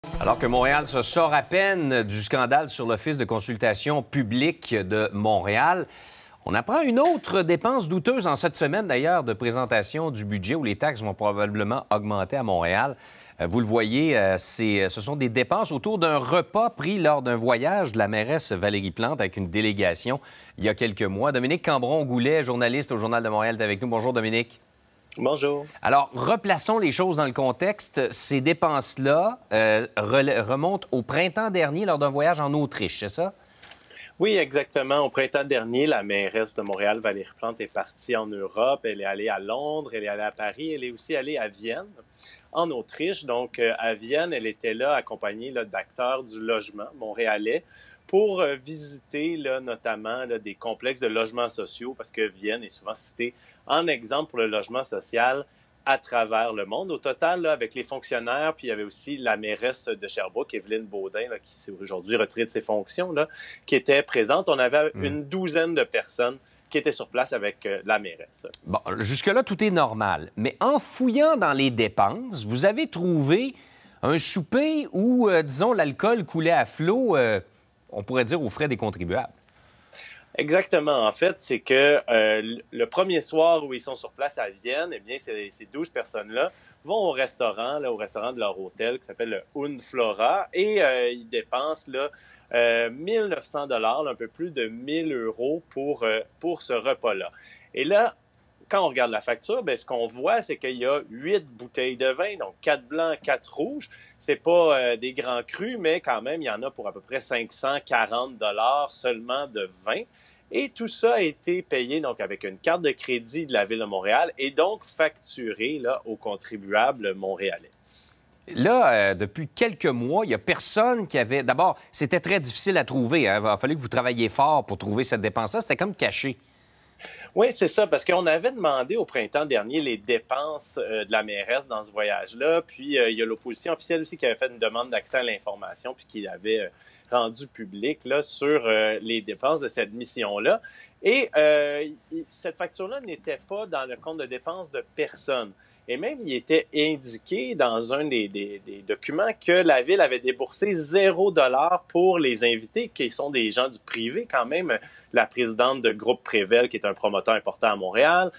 Alors que Montréal se sort à peine du scandale sur l'Office de consultation publique de Montréal, on apprend une autre dépense douteuse en cette semaine, d'ailleurs, de présentation du budget où les taxes vont probablement augmenter à Montréal. Vous le voyez, ce sont des dépenses autour d'un repas pris lors d'un voyage de la mairesse Valérie Plante avec une délégation il y a quelques mois. Dominique Cambron-Goulet, journaliste au Journal de Montréal, est avec nous. Bonjour, Dominique. Bonjour. Alors, replaçons les choses dans le contexte. Ces dépenses-là remontent au printemps dernier lors d'un voyage en Autriche, c'est ça? Oui, exactement. Au printemps dernier, la mairesse de Montréal, Valérie Plante, est partie en Europe. Elle est allée à Londres, elle est allée à Paris, elle est aussi allée à Vienne, en Autriche. Donc, à Vienne, elle était là accompagnée d'acteurs du logement montréalais pour visiter notamment des complexes de logements sociaux, parce que Vienne est souvent citée en exemple pour le logement social à travers le monde. Au total, avec les fonctionnaires, puis il y avait aussi la mairesse de Sherbrooke, Evelyne Baudin, qui s'est aujourd'hui retirée de ses fonctions, qui était présente. On avait une douzaine de personnes qui étaient sur place avec la mairesse. Bon, jusque-là, tout est normal. Mais en fouillant dans les dépenses, vous avez trouvé un souper où, disons, l'alcool coulait à flot, on pourrait dire, aux frais des contribuables. Exactement. En fait, c'est que le premier soir où ils sont sur place à Vienne, eh bien, ces 12 personnes-là vont au restaurant de leur hôtel qui s'appelle le Unflora et ils dépensent 1900 $, un peu plus de 1000 € pour ce repas-là. Et là, quand on regarde la facture, bien, ce qu'on voit, c'est qu'il y a 8 bouteilles de vin, donc 4 blancs, 4 rouges. C'est pas des grands crus, mais quand même, il y en a pour à peu près 540 $ seulement de vin. Et tout ça a été payé donc avec une carte de crédit de la Ville de Montréal et donc facturé aux contribuables montréalais. Là, depuis quelques mois, il n'y a personne qui avait... D'abord, c'était très difficile à trouver. Hein? Il a fallu que vous travailliez fort pour trouver cette dépense-là. C'était comme caché. Oui, c'est ça, parce qu'on avait demandé au printemps dernier les dépenses de la mairesse dans ce voyage-là, puis il y a l'opposition officielle aussi qui avait fait une demande d'accès à l'information, puis qui l'avait rendu public sur les dépenses de cette mission-là. Et cette facture-là n'était pas dans le compte de dépenses de personne. Et même, il était indiqué dans un des documents que la Ville avait déboursé 0 $ pour les invités, qui sont des gens du privé quand même. La présidente de Groupe Prével, qui est un promoteur important à Montréal,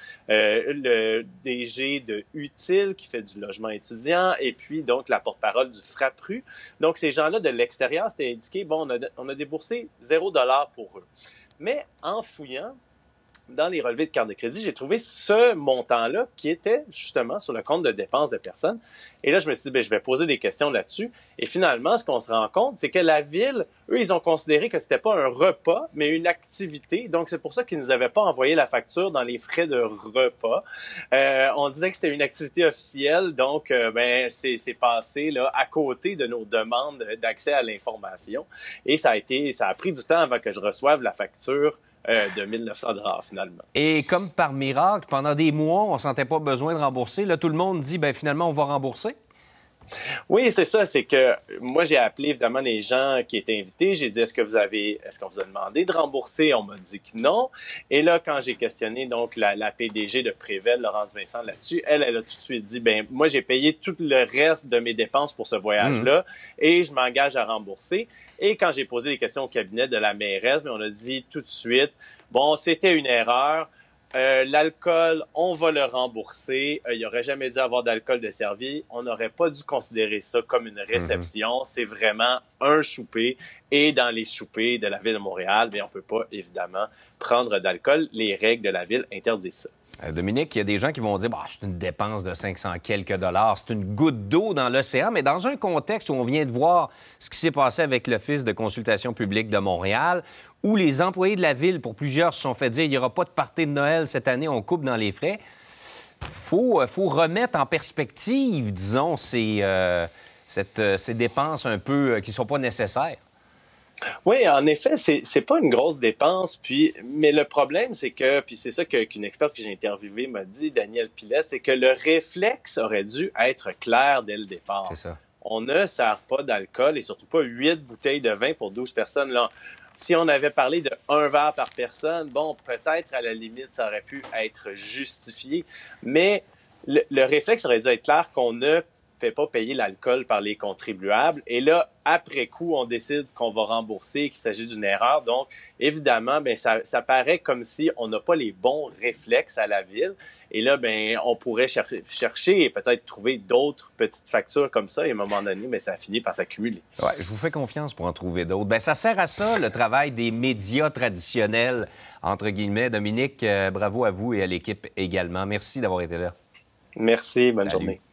le DG de Utile, qui fait du logement étudiant, et puis donc la porte-parole du Frappru. Donc, ces gens-là, de l'extérieur, c'était indiqué, bon, on a déboursé 0 $ pour eux. Mais en fouillant dans les relevés de carte de crédit, j'ai trouvé ce montant-là qui était justement sur le compte de dépenses de personnes. Et là, je me suis dit, bien, je vais poser des questions là-dessus. Et finalement, ce qu'on se rend compte, c'est que la Ville, eux, ils ont considéré que c'était pas un repas, mais une activité. Donc, c'est pour ça qu'ils nous avaient pas envoyé la facture dans les frais de repas. On disait que c'était une activité officielle, donc c'est passé à côté de nos demandes d'accès à l'information. Et ça a pris du temps avant que je reçoive la facture de 1900 $ finalement. Et comme par miracle, pendant des mois, on ne sentait pas besoin de rembourser. Là, tout le monde dit, bien, finalement, on va rembourser. Oui, c'est ça. C'est que moi, j'ai appelé évidemment les gens qui étaient invités. J'ai dit, est-ce qu'on vous a demandé de rembourser? On m'a dit que non. Et là, quand j'ai questionné donc la PDG de Prével, Laurence Vincent, là-dessus, elle a tout de suite dit, ben moi, j'ai payé tout le reste de mes dépenses pour ce voyage-là et je m'engage à rembourser. Et quand j'ai posé des questions au cabinet de la mairesse, on a dit tout de suite, bon, c'était une erreur. L'alcool, on va le rembourser. Il n'y aurait jamais dû avoir d'alcool de servi. On n'aurait pas dû considérer ça comme une réception. C'est vraiment un souper. Et dans les soupers de la Ville de Montréal, bien, on ne peut pas, évidemment, prendre d'alcool. Les règles de la Ville interdisent ça. Dominique, il y a des gens qui vont dire c'est une dépense de 500 quelques dollars, c'est une goutte d'eau dans l'océan, mais dans un contexte où on vient de voir ce qui s'est passé avec l'Office de consultation publique de Montréal, où les employés de la Ville, pour plusieurs, se sont fait dire il n'y aura pas de party de Noël cette année, on coupe dans les frais, faut remettre en perspective, disons, ces dépenses un peu qui ne sont pas nécessaires. Oui, en effet, c'est pas une grosse dépense. Mais le problème, c'est que, puis c'est ça qu'une experte que j'ai interviewée m'a dit, Danielle Pillet, c'est que le réflexe aurait dû être clair dès le départ. C'est ça. On ne sert pas d'alcool et surtout pas 8 bouteilles de vin pour 12 personnes. Là, si on avait parlé de 1 verre par personne, bon, peut-être à la limite, ça aurait pu être justifié. Mais le réflexe aurait dû être clair qu'on ne fait pas payer l'alcool par les contribuables. Et là, après coup, on décide qu'on va rembourser, qu'il s'agit d'une erreur. Donc, évidemment, ben ça paraît comme si on n'a pas les bons réflexes à la ville. Et là, ben on pourrait chercher et peut-être trouver d'autres petites factures comme ça. Et à un moment donné, ben ça finit par s'accumuler. Ouais, je vous fais confiance pour en trouver d'autres. Ben ça sert à ça, le travail des médias traditionnels, entre guillemets. Dominique, bravo à vous et à l'équipe également. Merci d'avoir été là. Merci, bonne Salut. journée.